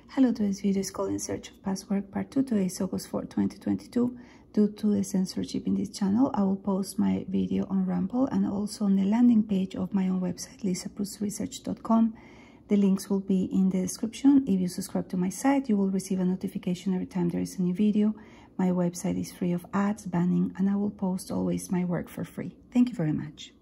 Hello, today's video is called In Search of Past Work Part 2. Today is August 4, 2022. Due to the censorship in this channel, I will post my video on Rumble and also on the landing page of my own website, lisaprussresearch.com. The links will be in the description. If you subscribe to my site, you will receive a notification every time there is a new video. My website is free of ads, banning, and I will post always my work for free. Thank you very much.